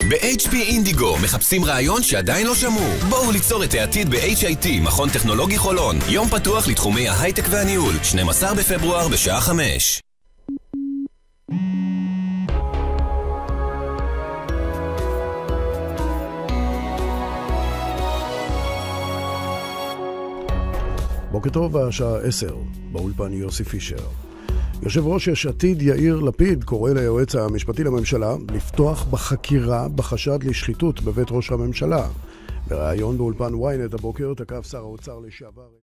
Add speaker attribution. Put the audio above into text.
Speaker 1: ב-HP אינדיגו מחפשים רעיון שעדיין לא שמעו. בואו ליצור את העתיד ב-HIT, מכון טכנולוגי חולון. יום פתוח לתחומי ההייטק והניהול, 12 בפברואר בשעה 5.
Speaker 2: בוקר טוב, השעה 10, באולפן יוסי פישר. יושב ראש יש עתיד יאיר לפיד קורא ליועץ המשפטי לממשלה לפתוח בחקירה בחשד לשחיתות בבית ראש הממשלה. בראיון באולפן ynet הבוקר תקף שר האוצר לשעבר